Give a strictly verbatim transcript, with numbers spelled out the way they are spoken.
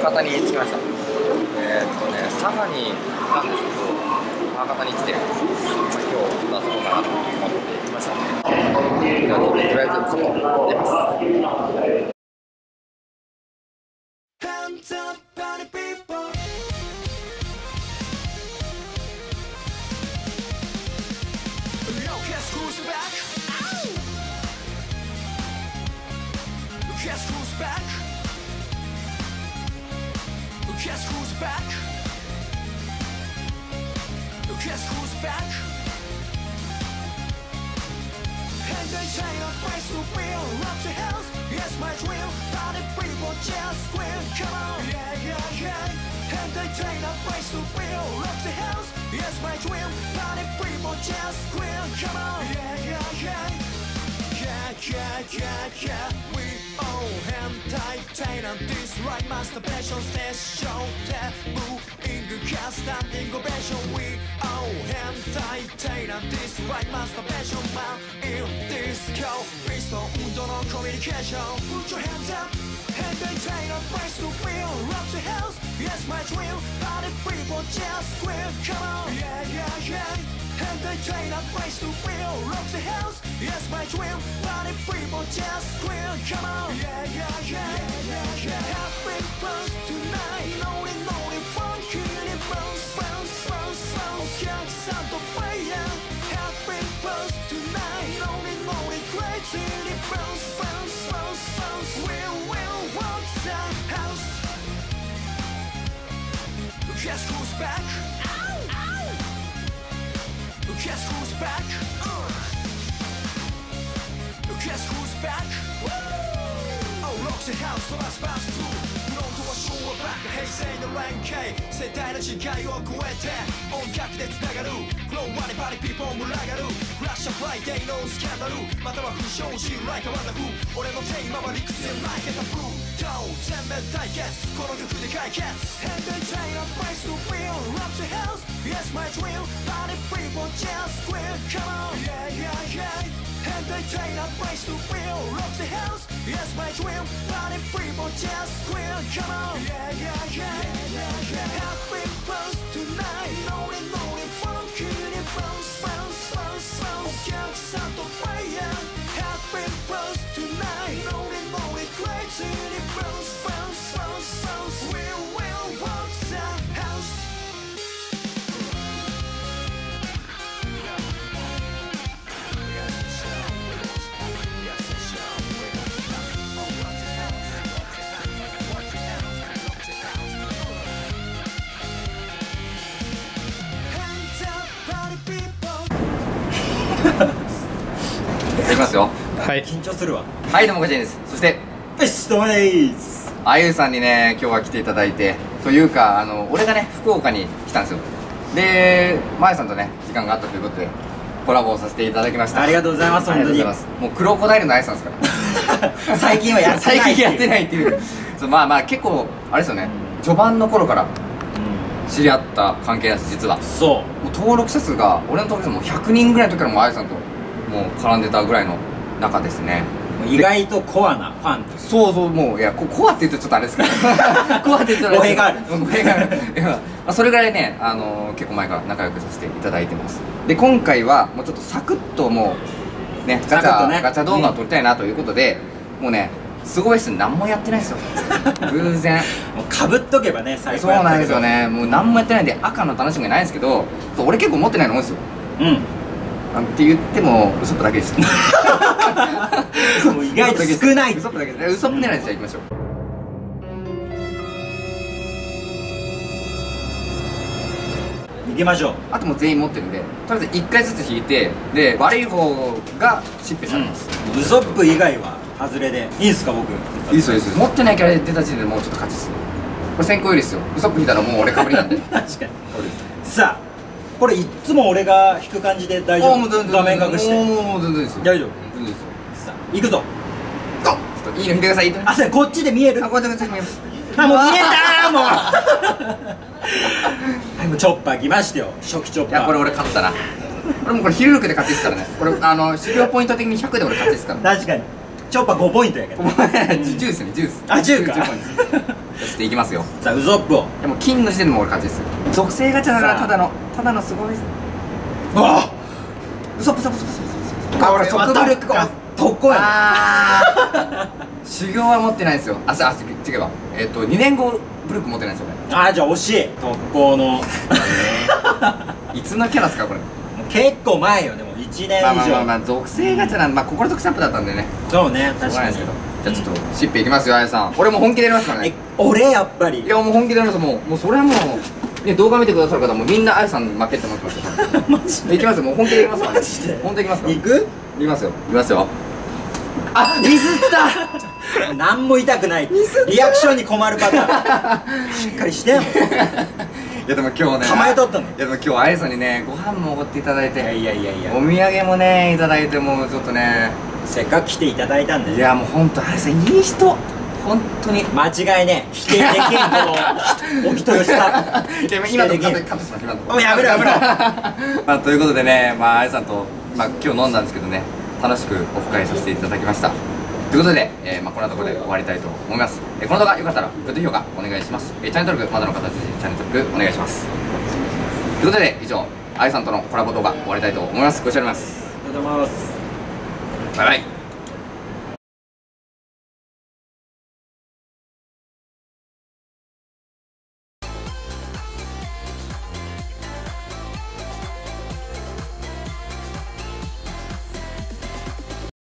博多に着きました。えー、っとね、佐賀にいたんですけど、博多に来て、まあ、今日ちょっと遊ぼうかなと思って来ました。じゃあ、とりあえず外出ます。 Guess who's back? Guess who's back? Guess who's back? And they say a place to feel, rock the house, yes my dream, party people just scream, come on, yeah, yeah, yeah. And they say a place to feel, rock the house, yes my dream, party people just scream, come on, yeah, yeah, yeah. Yeah, yeah, yeah, yeah, we all entertain this right master passion stage show that moving cast standing ovation. We all entertain this right master passion man in disco. Based on undo no communication. Put your hands up, entertain a place to feel. Rock the house, yes my dream. Party people just scream, come on, yeah, yeah, yeah. Entertain a place to feel, rock the house, yes my dream. Party people just scream, come on, yeah, yeah, yeah, yeah, yeah. Happy birthday tonight, only only funky, bounce, bounce, bounce, bounce, young sound of fire. Happy birthday tonight, only only crazy, bounce, bounce, bounce, bounce. We will walk the house. Guess who's back? Guess who's back? Uh. Guess who's back? Woo! Oh, rock the house, so that's fast too. フロントは昭和バック、平成の連携。世代の違いを超えて音楽でつながる。フローバリバリピーポン群がる。フラッシュフライデーのスキャンダル。または不祥事、like a wonderful。俺のテーマは理屈で like it a blue。全面対決、この曲で解決。Entertain a place to feel, rock the house, yes my dream. Party people just scream, come on, yeah, yeah, yeah. Entertain a place to feel, rock the house, yes my dream. Party people just scream, come on, yeah, yeah, yeah, yeah, yeah. Happy birthday tonight, only only funky, bounce, bounce, bounce, bounce, young sound of fire. Happy birthday tonight, only only crazy, bounce, bounce, bounce, bounce. We will walk the house. いきますよ。 はい、緊張するわ。 はい、どうもこちらです。そしてよし、どうもでーす。 あゆさんにね、今日は来ていただいて、というか、あの俺がね、福岡に来たんですよ。で、まゆさんとね、時間があったということでコラボをさせていただきました。 ありがとうございます。 ありがとうございます。もうクロコダイルのあゆさんですから最近はやってない最近やってないっていうそう、まあまあ結構あれですよね、序盤の頃から知り合った関係なんです、実は。 そう、 もう登録者数が、俺の登録者数もひゃくにんぐらいの時からもうあゆさんともう絡んでたぐらいの中ですね。 意外とコアなファンと。 そうそう、もういや、ココアって言うとちょっとあれですけどコアって言ったら語弊がある語弊があるいや、まあ、それぐらいね、あのー、結構前から仲良くさせていただいてます。で、今回はもうちょっとサクッともうね、ガチャ、ね、ガチャ動画を撮りたいなということで、うん、もうね、すごいっす、何もやってないですよ偶然もうかぶっとけばね、最高やったけど。そうなんですよね、もう何もやってないんで赤の楽しみがないんですけど、俺結構持ってないの多いですよ。うん、って言ってもウソップだけですもう意外と少ない。 ウソップだけです。ウソップ狙いで、じゃあ行きましょう。 行きましょう。 あともう全員持ってるんで、とりあえずいっかいずつ引いて、で悪い方が疾病されます。 ウソップ以外は外れでいいですか？僕いいですよ、いいですよ。持ってないキャラで出た時点でもうちょっと勝ちです。これ先行有利ですよ。ウソップ引いたらもう俺かぶりなんで確かにそうです。さあ、これいっつも俺が引く感じで大丈夫？画面隠して。 もうもう全然ですよ。 大丈夫？ 全然ですよ。 さあ、行くぞ。 あ、ちょっといいの引いてください。 あ、それこっちで見える？ あ、こうやってこっちで見えます。 あ、もう見えたーもうはい、もうチョッパー来ましたよ、初期チョッパー。 いや、これ俺勝ったな。俺もこれヒルルクで勝ちですからね。これあの狩猟ポイント的にひゃくで俺勝ちですから。 確かにチョッパーごポイントやけどじゅうですね、じゅうです。 あ、じゅうか。 ちょっといきますよ。 さあウソップを。 でも金の時点でも俺勝ちですよ。属性ガチャだからただのただのすごいです。 あウソップウソップウソップウソップ。あ俺また即ブルックか。 特攻やね。 ああ修行は持ってないんですよ。あ、さあ違うわ。えっとにねんごブルック持ってないんですよあーじゃあ惜しい。特攻の俺。いつのキャラですかこれ。 結構前よ。でもいちねん以上。 まあまあまあまあ属性ガチャなんで、まあ心得スタンプだったんでね。 そうね、確かに。 しょうがないですけど。じゃあちょっとしっぺいきますよあやさん。俺も本気でやりますからえね。 俺やっぱりいやもう本気でやります。もうもうそれはもうね動画見てくださる方もみんなあやさん負けって思ってますよ。 マジでいきますよ。もう本気でやりますからね。 マジで本当にいきますから。 行く？ いきますよ。いきますよ。あ、ミスった何も痛くない。リアクションに困るパターン。しっかりしてよ。 いやでも今日ね構えとったの。 いやでも今日あやさんにねご飯もおごっていただいて、 いやいやいやいや、 お土産もねいただいて、もうちょっとね、 せっかく来ていただいたんで。 いやもうほんとあやさんいい人、本当に間違いね否定できんこのお人よしさ。 いや今のカットカットします今のおやめろやめろ。 まあということでね、まああやさんと、まあ、今日飲んだんですけどね、楽しくオフ会させていただきました。ということで、えーまあ、こんなところで終わりたいと思います。えーこの動画良かったらグッド評価お願いします。えーチャンネル登録まだの方はぜひチャンネル登録お願いします。ということで以上あやさんとのコラボ動画終わりたいと思います。ご視聴ありがとうございます。 ありがとうございます。 バイバイ。